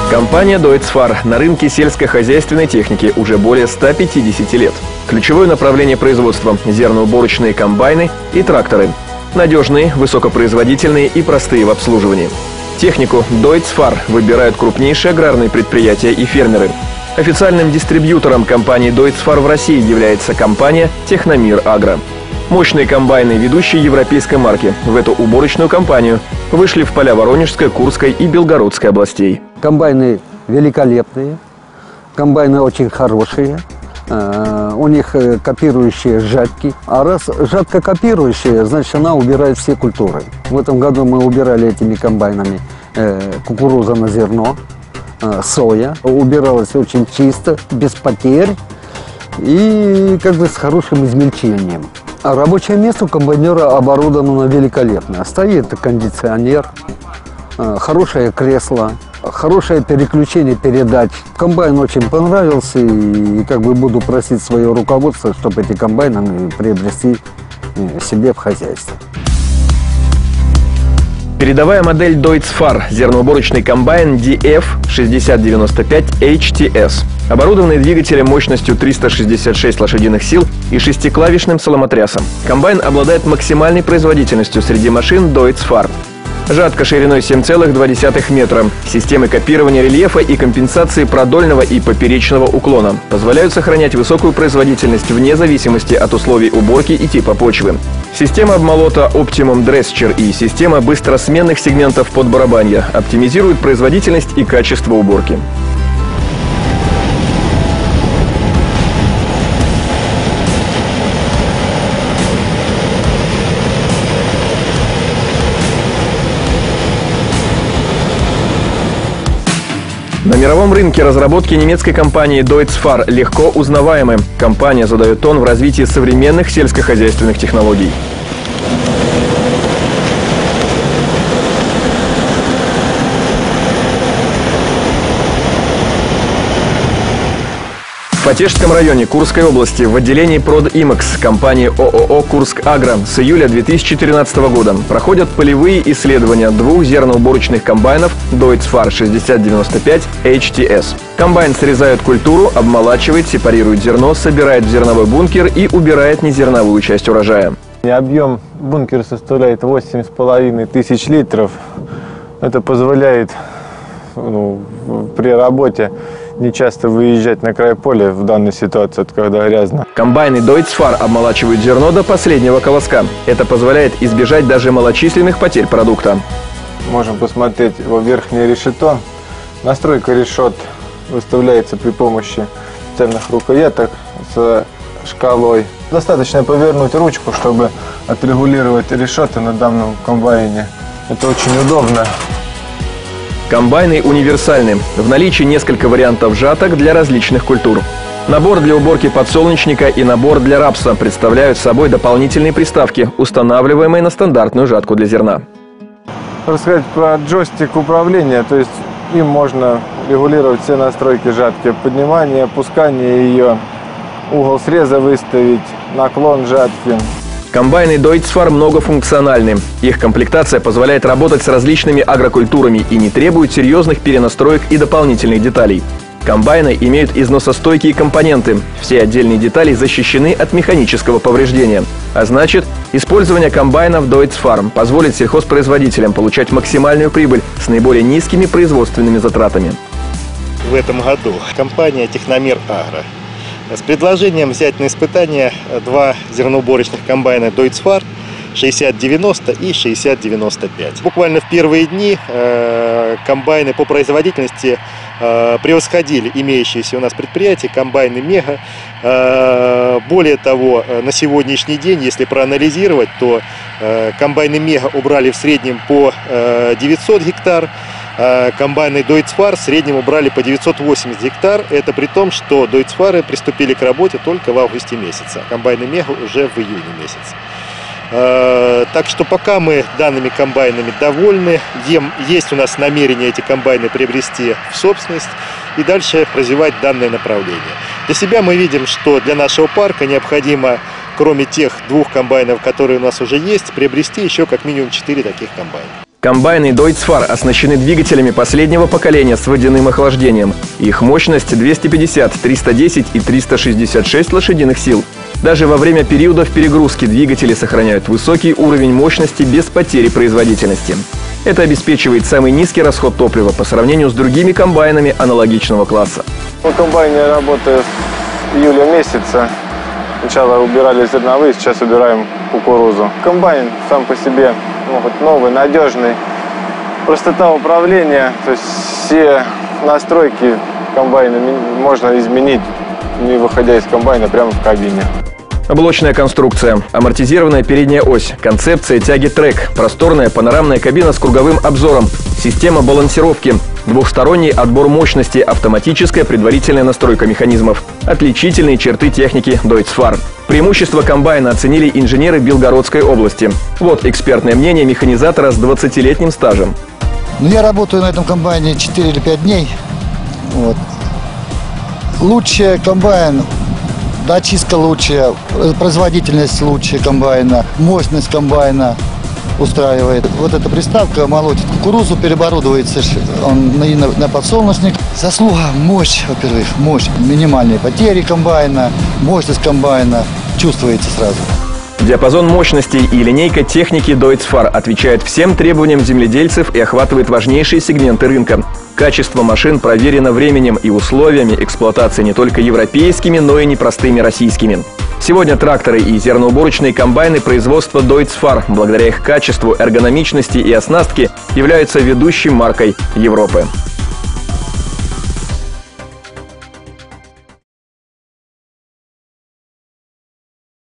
Компания Deutz-Fahr на рынке сельскохозяйственной техники уже более 150 лет. Ключевое направление производства – зерноуборочные комбайны и тракторы. Надежные, высокопроизводительные и простые в обслуживании. Технику Deutz-Fahr выбирают крупнейшие аграрные предприятия и фермеры. Официальным дистрибьютором компании Deutz-Fahr в России является компания Техномир Агро. Мощные комбайны ведущей европейской марки в эту уборочную компанию вышли в поля Воронежской, Курской и Белгородской областей. Комбайны великолепные, комбайны очень хорошие, у них копирующие жатки. А раз жатка копирующая, значит она убирает все культуры. В этом году мы убирали этими комбайнами кукуруза на зерно, соя. Убиралось очень чисто, без потерь и как бы с хорошим измельчением. А рабочее место у комбайнера оборудовано великолепно. Стоит кондиционер, хорошее кресло, хорошее переключение передач. Комбайн очень понравился, и как бы буду просить свое руководство, чтобы эти комбайны приобрести себе в хозяйство. Передовая модель Deutz-Fahr – зерноуборочный комбайн DF6095 HTS, оборудованный двигателем мощностью 366 лошадиных сил и шестиклавишным соломотрясом. Комбайн обладает максимальной производительностью среди машин Deutz-Fahr. Жатка шириной 7,2 метра, системы копирования рельефа и компенсации продольного и поперечного уклона позволяют сохранять высокую производительность вне зависимости от условий уборки и типа почвы. Система обмолота Optimum Drescher и система быстросменных сегментов подбарабанья оптимизируют производительность и качество уборки. На мировом рынке разработки немецкой компании Deutz-Fahr легко узнаваемы. Компания задает тон в развитии современных сельскохозяйственных технологий. В Потешском районе Курской области в отделении Продимакс компании ООО «Курск-Агро» с июля 2013 года проходят полевые исследования двух зерноуборочных комбайнов Deutz-Fahr 6095 HTS. Комбайн срезает культуру, обмолачивает, сепарирует зерно, собирает в зерновой бункер и убирает незерновую часть урожая. Объем бункера составляет 8500 литров. Это позволяет при работе не часто выезжать на край поля в данной ситуации, когда грязно. Комбайны Deutz-Fahr обмолачивают зерно до последнего колоска. Это позволяет избежать даже малочисленных потерь продукта. Можем посмотреть его верхнее решето. Настройка решет выставляется при помощи специальных рукояток с шкалой. Достаточно повернуть ручку, чтобы отрегулировать решеты на данном комбайне. Это очень удобно. Комбайны универсальны. В наличии несколько вариантов жаток для различных культур. Набор для уборки подсолнечника и набор для рапса представляют собой дополнительные приставки, устанавливаемые на стандартную жатку для зерна. Рассказать про джойстик управления, то есть им можно регулировать все настройки жатки. Поднимание, опускание ее, угол среза выставить, наклон жатки. Комбайны Deutz-Fahr многофункциональны. Их комплектация позволяет работать с различными агрокультурами и не требует серьезных перенастроек и дополнительных деталей. Комбайны имеют износостойкие компоненты. Все отдельные детали защищены от механического повреждения. А значит, использование комбайнов Deutz-Fahr позволит сельхозпроизводителям получать максимальную прибыль с наиболее низкими производственными затратами. В этом году компания Техномир Агро с предложением взять на испытание два зерноуборочных комбайна Deutz-Fahr 6090 и 6095. Буквально в первые дни комбайны по производительности превосходили имеющиеся у нас предприятия, комбайны Мега. Более того, на сегодняшний день, если проанализировать, то комбайны Мега убрали в среднем по 900 гектар, комбайны Deutz-Fahr в среднем убрали по 980 гектар. Это при том, что Deutz-Fahr приступили к работе только в августе месяце, а комбайны Мега уже в июне месяце. Так что пока мы данными комбайнами довольны, есть у нас намерение эти комбайны приобрести в собственность и дальше развивать данное направление. Для себя мы видим, что для нашего парка необходимо, кроме тех двух комбайнов, которые у нас уже есть, приобрести еще как минимум 4 таких комбайна. Комбайны Deutz-Fahr оснащены двигателями последнего поколения с водяным охлаждением. Их мощность 250, 310 и 366 лошадиных сил. Даже во время периодов перегрузки двигатели сохраняют высокий уровень мощности без потери производительности. Это обеспечивает самый низкий расход топлива по сравнению с другими комбайнами аналогичного класса. На комбайне я работаю с июля месяца. Сначала убирали зерновые, сейчас убираем кукурузу. Комбайн сам по себе новый, надежный. Простота управления, то есть все настройки комбайна можно изменить, не выходя из комбайна, прямо в кабине. Блочная конструкция, амортизированная передняя ось, концепция тяги трек, просторная панорамная кабина с круговым обзором, система балансировки, двухсторонний отбор мощности, автоматическая предварительная настройка механизмов. Отличительные черты техники Deutz-Fahr. Преимущества комбайна оценили инженеры Белгородской области. Вот экспертное мнение механизатора с 20-летним стажем. Я работаю на этом комбайне 4 или 5 дней. Лучший комбайн. Очистка лучше, производительность лучше комбайна, мощность комбайна устраивает. Вот эта приставка молотит кукурузу, переоборудуется он на подсолнечник. Заслуга, мощь, во-первых, мощь, минимальные потери комбайна, мощность комбайна чувствуется сразу. Диапазон мощностей и линейка техники Deutz-Fahr отвечают всем требованиям земледельцев и охватывает важнейшие сегменты рынка. Качество машин проверено временем и условиями эксплуатации не только европейскими, но и непростыми российскими. Сегодня тракторы и зерноуборочные комбайны производства Deutz-Fahr, благодаря их качеству, эргономичности и оснастке, являются ведущей маркой Европы.